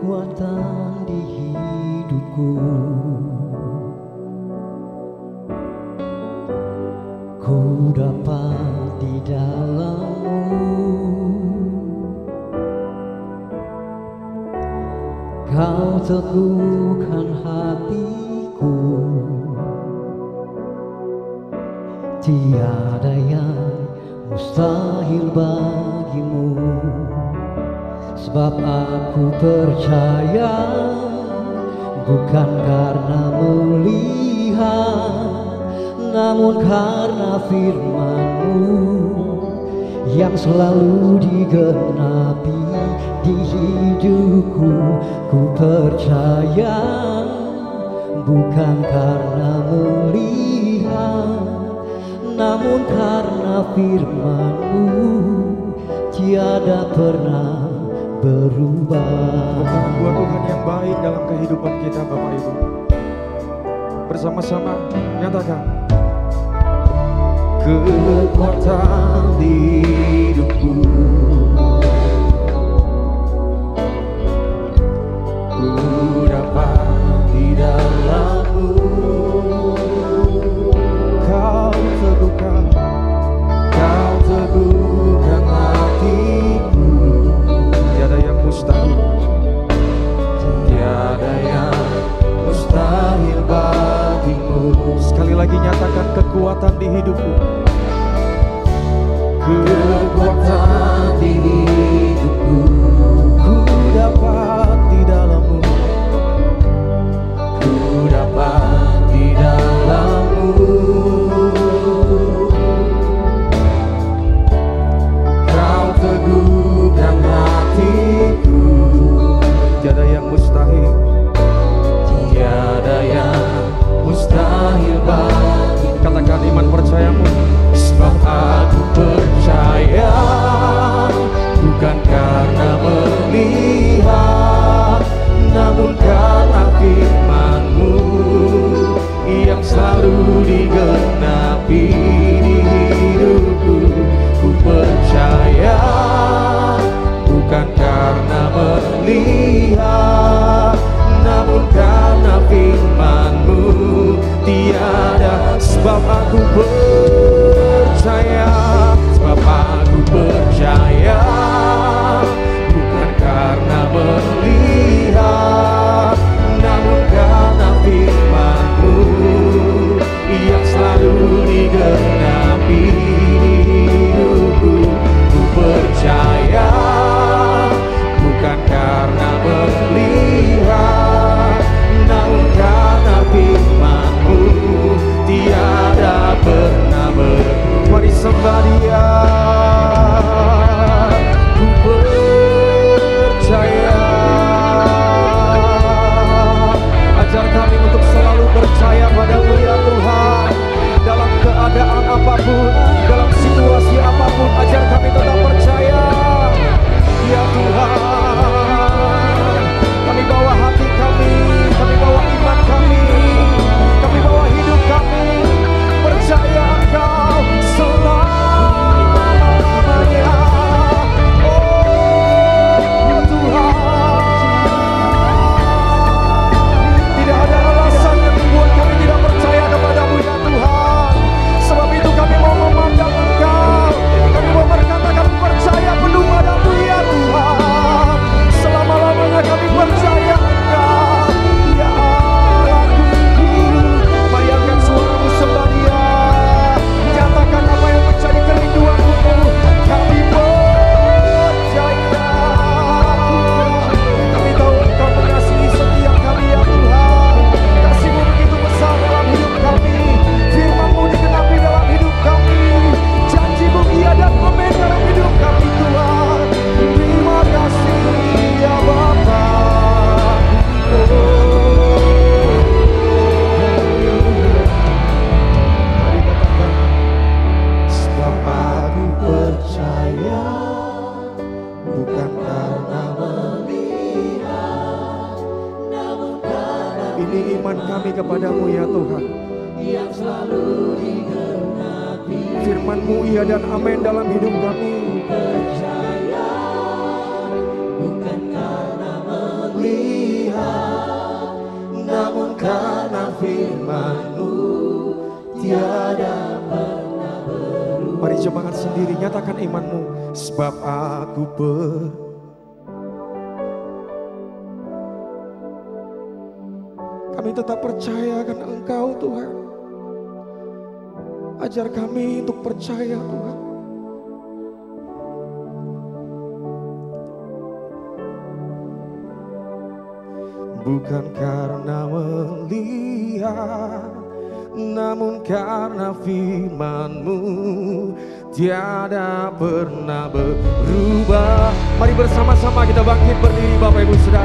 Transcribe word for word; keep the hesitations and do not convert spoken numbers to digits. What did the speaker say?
kekuatan di hidupku. Ku dapat di dalam-Mu, Kau teguhkan hatiku. Tiada yang mustahil bagimu, sebab aku percaya, bukan karena melihat, namun karena firman-Mu yang selalu digenapi di hidupku. Ku percaya, bukan karena melihat, namun karena firman-Mu tiada pernah berubah. Buat Tuhan yang baik dalam kehidupan kita, Bapak Ibu. Bersama-sama nyatakan, kekuatan di hidupku, ku dapat di dalam-Mu. Kau teguhkan, Kau teguhkan hatiku. Tiada yang mustahil, tiada yang mustahil bagimu. Sekali lagi nyatakan, kekuatan di hidupku, kekuatan di hidupku, ku dapat di dalam-Mu, ku dapat di dalam-Mu. Kau teguhkan hatiku. Tiada yang mustahil, tiada yang mustahil bagi. Katakan iman percayamu. Sebab aku percaya, bukan karena melihat, namun karena firman-Mu yang selalu digenapi di hidupku. Ku percaya, bukan karena melihat, namun karena firman-Mu tiada. Sebab aku percaya, sebab aku percaya, bukan karena melihat, namun karena firman-Mu yang selalu digenapi di hidupku. Ku percaya, bukan karena melihat, namun karena firman-Mu tiada pernah berubah. Mari sembah Dia. Ku percaya. Ajar kami untuk selalu percaya pada-Mu ya Tuhan. Dalam keadaan apapun, dalam situasi apapun, ajar kami tetap percaya ya Tuhan. Kami bawa hati kami, kami bawa iman kami, kami bawa hidup kami, percaya Engkau selamanya. Oh Tuhan, tidak ada alasan yang membuat kami tidak percaya kepada-Mu ya Tuhan. Sebab itu kami mau memandang Engkau, kami mau berkata kami percaya penuh pada-Mu ya Tuhan. Selama-lamanya kami percaya Engkau ya Allahku. Mari angkat suaramu sembah Dia. Nyatakan apa yang menjadi kerinduanmu. Kami percaya. Kami tahu Engkau mengasihi setiap kami ya Tuhan. Kasih-Mu begitu besar dalam hidup kami. Firman-Mu digenapi dalam hidup kami. Janji-Mu iya dan amin dalam hidup kami Tuhan. Terima kasih ya Bapa. Mari katakan, sebab aku percaya, bukan karena melihat, namun karena. Ini iman kami kepada-Mu ya Tuhan. Yang selalu digenapi. Firman-Mu iya dan amin dalam hidup kami. Percaya, bukan karena melihat. sendiri, nyatakan imanmu. Sebab aku ber Kami tetap percaya karena Engkau Tuhan. Ajar kami untuk percaya Tuhan. Bukan karena melihat, namun karena firman-Mu tiada pernah berubah. Mari bersama-sama kita bangkit berdiri Bapak Ibu Saudara.